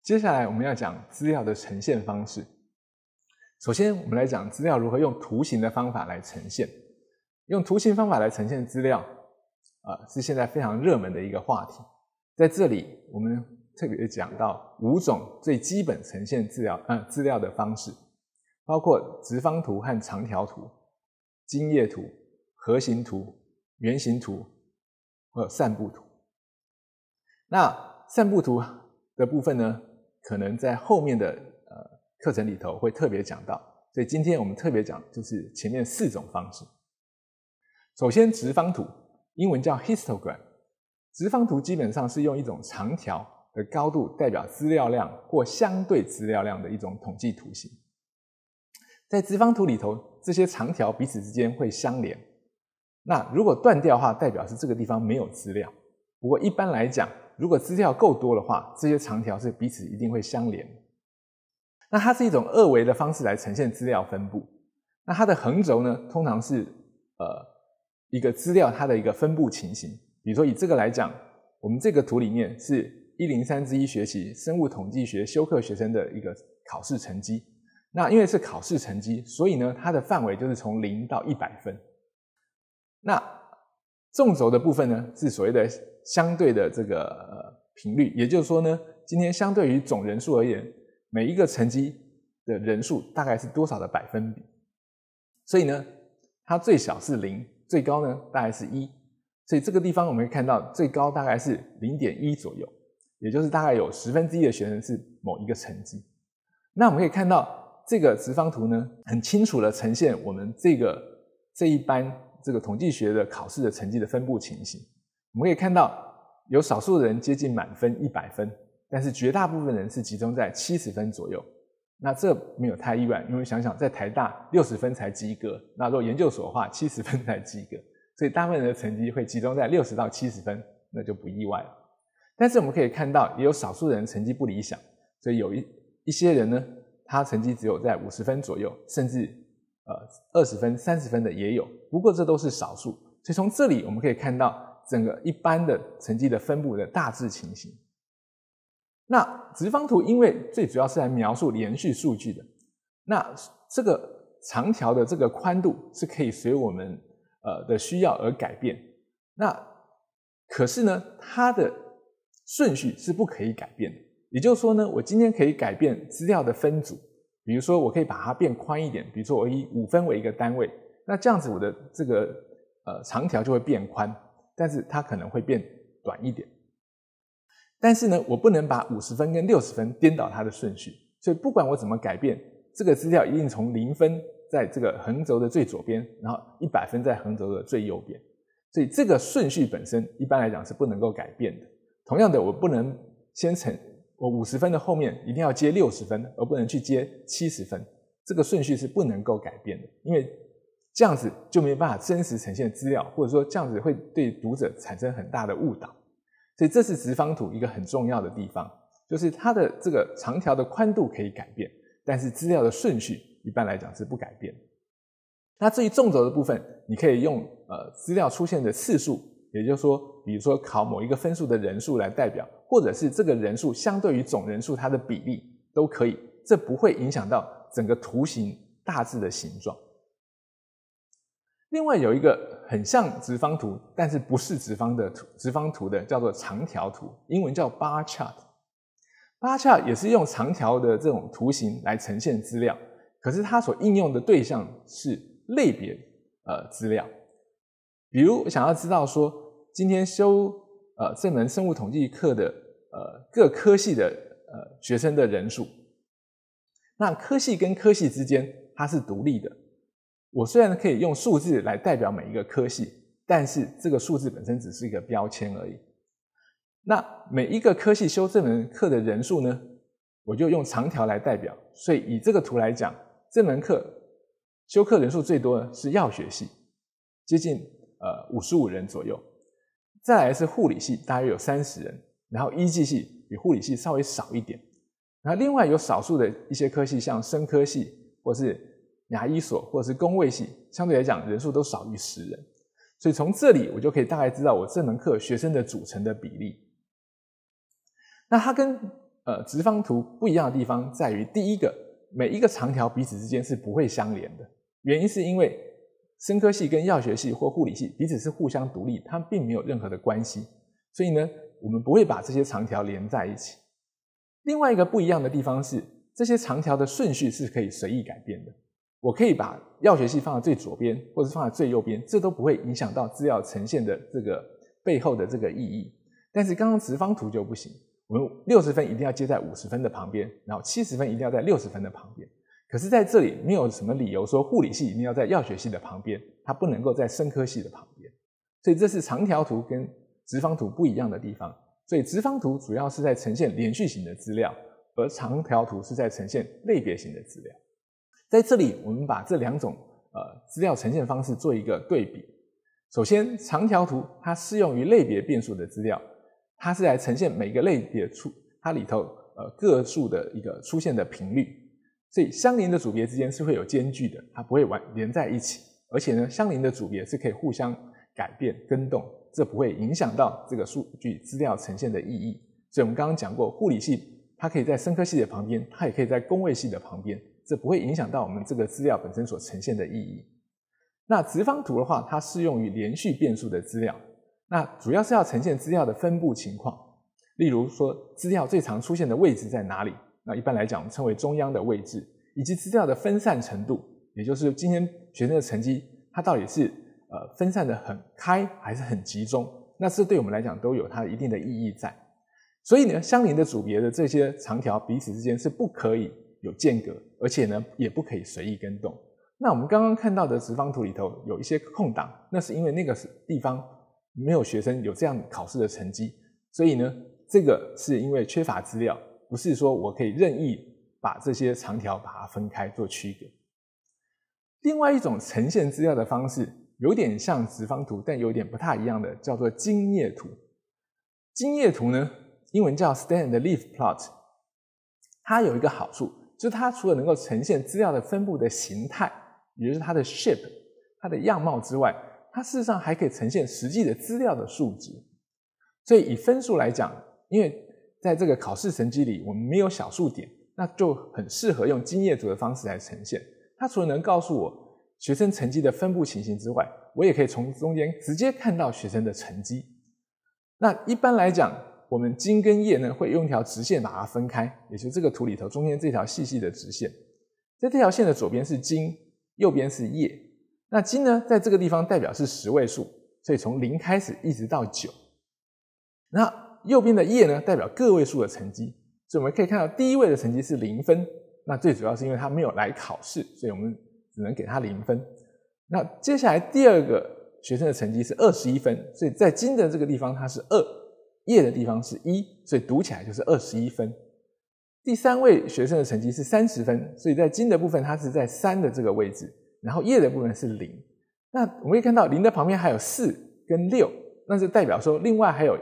接下来我们要讲资料的呈现方式。首先我们来讲资料如何用图形的方法来呈现。用图形方法来呈现资料是现在非常热门的一个话题。在这里我们特别讲到5种最基本呈现资料的方式，包括直方图和长条图、茎叶图、盒形图、圆形图或散布图。那散布图的部分呢，可能在后面的课程里头会特别讲到，所以今天我们特别讲就是前面4种方式。首先直方图，英文叫 histogram。 直方图基本上是用一种长条的高度代表资料量或相对资料量的一种统计图形。在直方图里头，这些长条彼此之间会相连，那如果断掉的话，代表是这个地方没有资料。不过一般来讲，如果资料够多的话，这些长条是彼此一定会相连的。那它是一种2维的方式来呈现资料分布。那它的横轴呢，通常是一个资料它的一个分布情形。比如说以这个来讲，我们这个图里面是103-1学期生物统计学修课学生的一个考试成绩。那因为是考试成绩，所以呢它的范围就是从0到100分。那纵轴的部分呢，是所谓的相对的这个频率，也就是说呢，今天相对于总人数而言，每一个成绩的人数大概是多少的百分比。所以呢，它最小是0，最高呢大概是1。所以这个地方我们会看到最高大概是 0.1 左右，也就是大概有1/10的学生是某一个成绩。那我们可以看到这个直方图呢，很清楚的呈现我们这一班这个统计学的考试的成绩的分布情形。我们可以看到有少数的人接近满分100分，但是绝大部分人是集中在70分左右。那这没有太意外，因为想想在台大60分才及格，那如果研究所的话70分才及格，所以大部分人的成绩会集中在60到70分，那就不意外了。但是我们可以看到也有少数人成绩不理想，所以有一些人呢，他成绩只有在50分左右，甚至20分、30分的也有，不过这都是少数。所以从这里我们可以看到整个一般的成绩的分布的大致情形。那直方图因为最主要是来描述连续数据的，那这个长条的这个宽度是可以随我们的需要而改变。那可是呢，它的顺序是不可以改变的。也就是说呢，我今天可以改变资料的分组，比如说我可以把它变宽一点，比如说我以5分为一个单位，那这样子我的这个长条就会变宽，但是它可能会变短一点。但是呢，我不能把50分跟60分颠倒它的顺序，所以不管我怎么改变，这个资料一定从0分在这个横轴的最左边，然后100分在横轴的最右边。所以这个顺序本身一般来讲是不能够改变的。同样的，我不能我50分的后面一定要接60分，而不能去接70分。这个顺序是不能够改变的，因为这样子就没办法真实呈现资料，或者说这样子会对读者产生很大的误导。所以这是直方图一个很重要的地方，就是它的这个长条的宽度可以改变，但是资料的顺序一般来讲是不改变的。那至于纵轴的部分，你可以用资料出现的次数，也就是说比如说考某一个分数的人数来代表，或者是这个人数相对于总人数它的比例都可以，这不会影响到整个图形大致的形状。另外有一个很像直方图但是不是直方图的叫做长条图，英文叫 bar chart。bar chart 也是用长条的这种图形来呈现资料，可是它所应用的对象是类别资料。比如想要知道说今天修这门生物统计课的各科系的学生的人数，那科系跟科系之间它是独立的。我虽然可以用数字来代表每一个科系，但是这个数字本身只是一个标签而已。那每一个科系修这门课的人数呢，我就用长条来代表。所以以这个图来讲，这门课修课人数最多的是药学系，接近55人左右。再来是护理系，大约有30人，然后医技系比护理系稍微少一点。然后另外有少数的一些科系，像生科系或是牙医所或者是工卫系，相对来讲人数都少于10人。所以从这里我就可以大概知道我这门课学生的组成的比例。那它跟直方图不一样的地方在于，第一个，每一个长条彼此之间是不会相连的，原因是因为生科系跟药学系或护理系彼此是互相独立，它们并没有任何的关系，所以呢，我们不会把这些长条连在一起。另外一个不一样的地方是，这些长条的顺序是可以随意改变的。我可以把药学系放在最左边，或是放在最右边，这都不会影响到资料呈现的这个背后的这个意义。但是刚刚直方图就不行，我们60分一定要接在50分的旁边，然后70分一定要在60分的旁边。可是在这里没有什么理由说护理系一定要在药学系的旁边，它不能够在生科系的旁边。所以这是长条图跟直方图不一样的地方。所以直方图主要是在呈现连续型的资料，而长条图是在呈现类别型的资料。在这里我们把这两种资料呈现方式做一个对比。首先长条图它适用于类别变数的资料，它是来呈现每个类别它里头个数的一个出现的频率，所以相邻的组别之间是会有间距的，它不会连在一起，而且呢相邻的组别是可以互相改变更动，这不会影响到这个数据资料呈现的意义。所以我们刚刚讲过，护理系它可以在生科系的旁边，它也可以在工卫系的旁边，这不会影响到我们这个资料本身所呈现的意义。那直方图的话，它适用于连续变数的资料，那主要是要呈现资料的分布情况，例如说资料最常出现的位置在哪里，那一般来讲我们称为中央的位置，以及资料的分散程度，也就是今天学生的成绩它到底是分散的很开还是很集中，那这对我们来讲都有它一定的意义在。所以呢，相邻的组别的这些长条彼此之间是不可以有间隔，而且呢也不可以随意更动。那我们刚刚看到的直方图里头有一些空档，那是因为那个地方没有学生有这样考试的成绩，所以呢这个是因为缺乏资料，不是说我可以任意把这些长条把它分开做区隔。另外一种呈现资料的方式有点像直方图，但有点不太一样的，叫做茎叶图。茎叶图呢，英文叫 Stand Leaf Plot， 它有一个好处，就是它除了能够呈现资料的分布的形态，也就是它的 shape 它的样貌之外，它事实上还可以呈现实际的资料的数值。所以以分数来讲，因为在这个考试成绩里我们没有小数点，那就很适合用茎叶图的方式来呈现。它除了能告诉我学生成绩的分布情形之外，我也可以从中间直接看到学生的成绩。那一般来讲，我们茎跟叶呢会用一条直线把它分开，也就是这个图里头中间这条细细的直线。在这条线的左边是茎，右边是叶。那茎呢在这个地方代表是10位数，所以从0开始一直到9。那右边的叶呢代表个位数的成绩，所以我们可以看到第一位的成绩是0分，那最主要是因为他没有来考试，所以我们只能给他0分。那接下来第二个学生的成绩是21分，所以在茎的这个地方它是2，叶的地方是1，所以读起来就是21分。第三位学生的成绩是30分，所以在茎的部分它是在3的这个位置，然后叶的部分是0。那我们可以看到0的旁边还有4跟6，那就代表说另外还有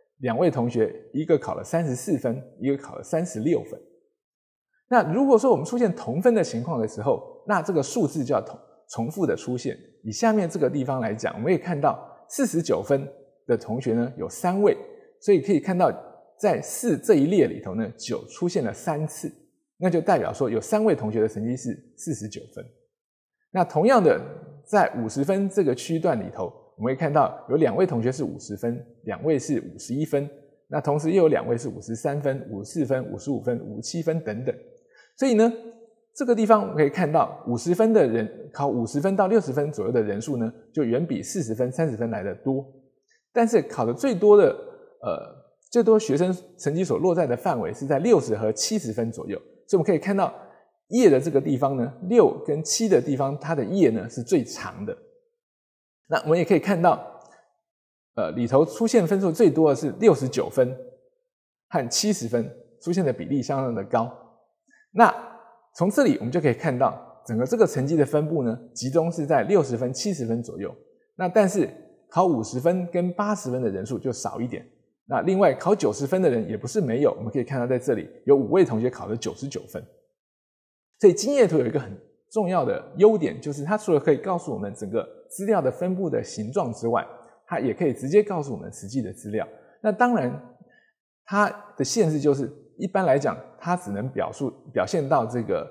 2位同学，一个考了34分，一个考了36分。那如果说我们出现同分的情况的时候，那这个数字就要重复的出现。以下面这个地方来讲，我们可以看到49分的同学呢有3位，所以可以看到在4这一列里头呢9出现了3次，那就代表说有3位同学的成绩是49分。那同样的在50分这个区段里头，我们会看到有2位同学是50分，2位是51分，那同时又有2位是53分、54分、55分、57分等等。所以呢这个地方我们可以看到50分的人考50分到60分左右的人数呢就远比40分、30分来的多，但是考的最多学生成绩所落在的范围是在60和70分左右。所以我们可以看到叶的这个地方呢，6跟7的地方它的叶呢是最长的。那我们也可以看到里头出现分数最多的是69分和70分，出现的比例相当的高。那从这里我们就可以看到整个这个成绩的分布呢集中是在60分、70分左右。那但是考50分跟80分的人数就少一点。那另外考90分的人也不是没有，我们可以看到在这里有5位同学考了99分。所以茎叶图有一个很重要的优点，就是它除了可以告诉我们整个资料的分布的形状之外，它也可以直接告诉我们实际的资料。那当然它的限制就是一般来讲它只能表现到这个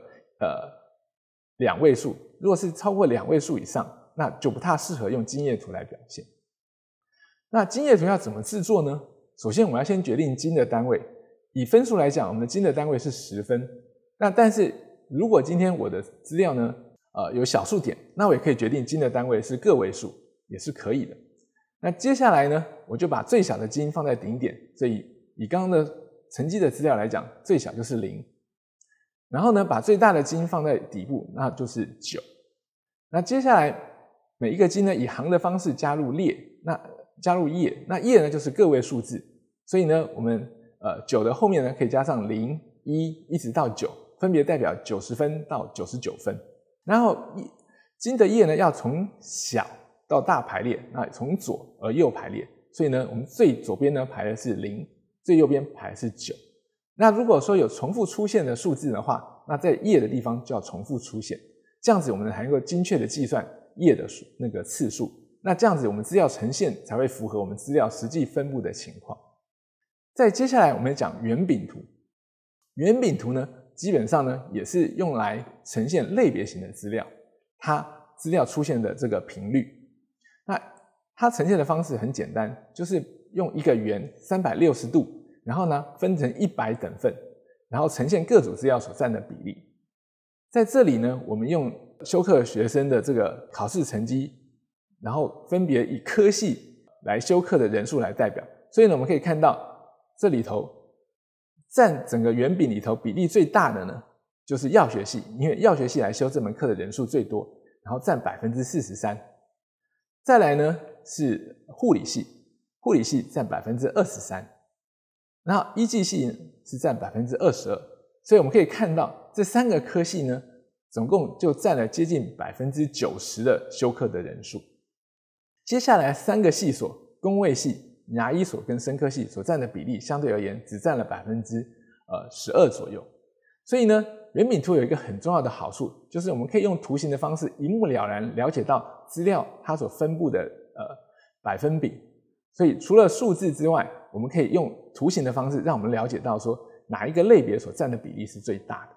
2位数，如果是超过2位数以上，那就不太适合用金叶图来表现。那金叶图要怎么制作呢？首先我们要先决定金的单位，以分数来讲，我们的金的单位是10分。那但是如果今天我的资料呢有小数点，那我也可以决定金的单位是个位数，也是可以的。那接下来呢，我就把最小的金放在顶点，所以以刚刚的成绩的资料来讲，最小就是0。然后呢，把最大的金放在底部，那就是9。那接下来每一个金呢，以行的方式加入列，那加入页，那页呢就是个位数字，所以呢，我们9的后面呢可以加上0、1一直到9，分别代表90分到99分。然后金的页呢要从小到大排列，那从左而右排列，所以呢，我们最左边呢排的是0，最右边排的是9。那如果说有重复出现的数字的话，那在页的地方就要重复出现，这样子我们才能够精确的计算页的那个次数。那这样子我们资料呈现才会符合我们资料实际分布的情况。再接下来我们讲圆饼图。圆饼图呢，基本上呢也是用来呈现类别型的资料，它资料出现的这个频率。那它呈现的方式很简单，就是用一个圆360度，然后呢分成100等份，然后呈现各组资料所占的比例。在这里呢，我们用修课学生的这个考试成绩，然后分别以科系来修课的人数来代表。所以呢，我们可以看到这里头占整个圆饼里头比例最大的呢，就是药学系，因为药学系来修这门课的人数最多，然后占 43%。再来呢是护理系，护理系占 23%， 然后医技系是占 22%。所以我们可以看到这3个科系呢，总共就占了接近 90% 的修课的人数。接下来3个系所，公卫系、牙医所跟生科系所占的比例相对而言只占了 12% 左右。所以呢，圆饼图有一个很重要的好处，就是我们可以用图形的方式一目了然了解到资料它所分布的百分比。所以除了数字之外，我们可以用图形的方式让我们了解到说哪一个类别所占的比例是最大的。